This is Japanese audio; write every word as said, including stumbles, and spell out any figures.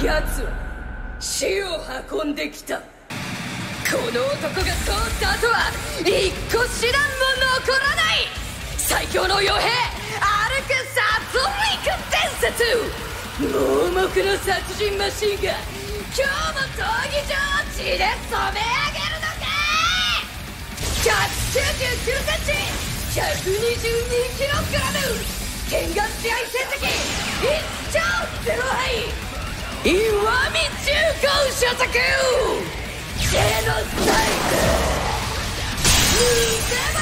奴は死を運んできた。この男が通った後は一個手段も残らない。最強の傭兵アルク・サトリク伝説、盲目の殺人マシンが今日も闘技場を血で染め上げるのか。ひゃくきゅうじゅうきゅうセンチ、ひゃくにじゅうにキログラム、剣眼試合成績いちちょうゼロはい石見重工所属ジェノサイドにせん